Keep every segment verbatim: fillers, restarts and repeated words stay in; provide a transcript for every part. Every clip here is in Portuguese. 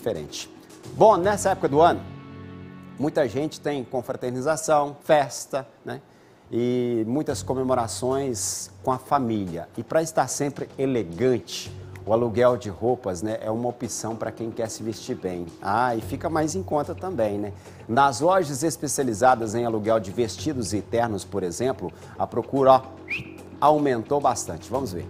diferente. Bom, nessa época do ano, muita gente tem confraternização, festa, né? E muitas comemorações com a família. E para estar sempre elegante, o aluguel de roupas, né, é uma opção para quem quer se vestir bem. Ah, e fica mais em conta também, né? Nas lojas especializadas em aluguel de vestidos e ternos, por exemplo, a procura, ó, aumentou bastante. Vamos ver.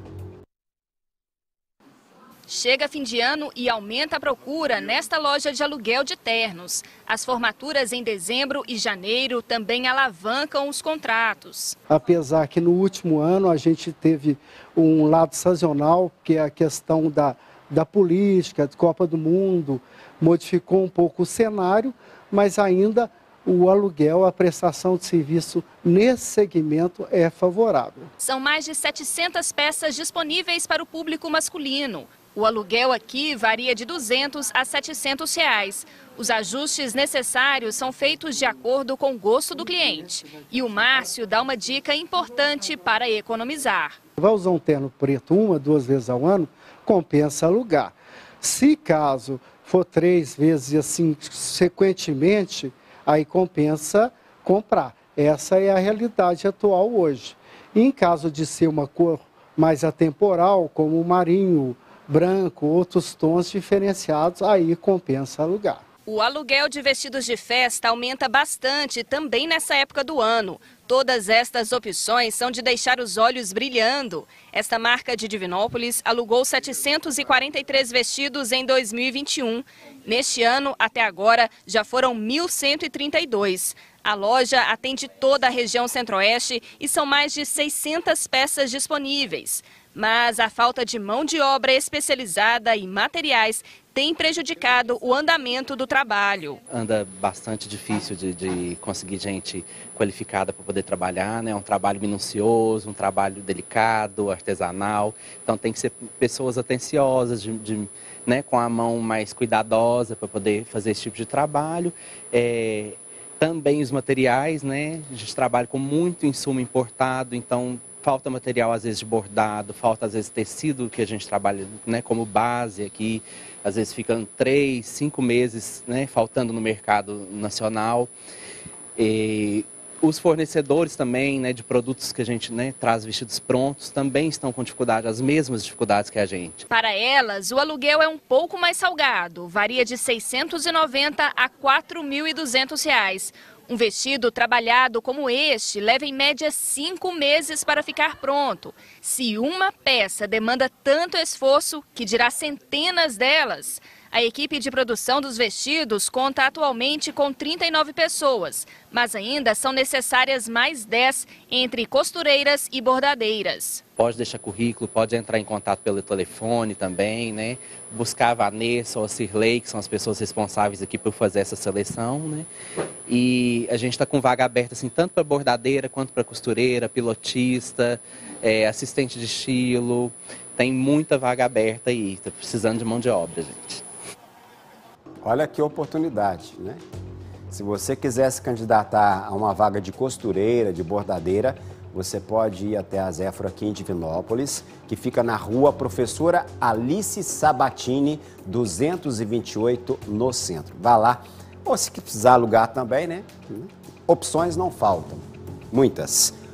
Chega fim de ano e aumenta a procura nesta loja de aluguel de ternos. As formaturas em dezembro e janeiro também alavancam os contratos. Apesar que no último ano a gente teve um lado sazonal, que é a questão da, da política, da Copa do Mundo, modificou um pouco o cenário, mas ainda o aluguel, a prestação de serviço nesse segmento é favorável. São mais de setecentas peças disponíveis para o público masculino. O aluguel aqui varia de duzentos a setecentos reais. Os ajustes necessários são feitos de acordo com o gosto do cliente. E o Márcio dá uma dica importante para economizar. Vai usar um terno preto uma, duas vezes ao ano, compensa alugar. Se caso for três vezes assim, sequentemente, aí compensa comprar. Essa é a realidade atual hoje. E em caso de ser uma cor mais atemporal, como o marinho, branco, outros tons diferenciados, aí compensa alugar. O aluguel de vestidos de festa aumenta bastante também nessa época do ano. Todas estas opções são de deixar os olhos brilhando. Esta marca de Divinópolis alugou setecentos e quarenta e três vestidos em dois mil e vinte e um. Neste ano, até agora, já foram mil cento e trinta e dois. A loja atende toda a região centro-oeste e são mais de seiscentas peças disponíveis. Mas a falta de mão de obra especializada e materiais tem prejudicado o andamento do trabalho. Anda bastante difícil de, de conseguir gente qualificada para poder trabalhar, né? É um trabalho minucioso, um trabalho delicado, artesanal. Então tem que ser pessoas atenciosas, de, de, né? Com a mão mais cuidadosa para poder fazer esse tipo de trabalho. É, também os materiais, né? A gente trabalha com muito insumo importado, então falta material às vezes de bordado, falta às vezes tecido que a gente trabalha, né, como base aqui, às vezes ficam três, cinco meses, né, faltando no mercado nacional. E os fornecedores também, né, de produtos que a gente, né, traz vestidos prontos também estão com dificuldade, as mesmas dificuldades que a gente. Para elas, o aluguel é um pouco mais salgado, varia de seiscentos e noventa a quatro mil e duzentos reais. Um vestido trabalhado como este leva em média cinco meses para ficar pronto. Se uma peça demanda tanto esforço, que dirá centenas delas. A equipe de produção dos vestidos conta atualmente com trinta e nove pessoas, mas ainda são necessárias mais dez entre costureiras e bordadeiras. Pode deixar currículo, pode entrar em contato pelo telefone também, né? Buscar a Vanessa ou a Cirlei, que são as pessoas responsáveis aqui por fazer essa seleção, né? E a gente está com vaga aberta assim, tanto para bordadeira quanto para costureira, pilotista, é, assistente de estilo. Tem muita vaga aberta aí, está precisando de mão de obra, gente. Olha que oportunidade, né? Se você quiser se candidatar a uma vaga de costureira, de bordadeira, você pode ir até a Zéforo aqui em Divinópolis, que fica na rua Professora Alice Sabatini, duzentos e vinte e oito, no centro. Vá lá. Ou se precisar alugar também, né? Opções não faltam. Muitas.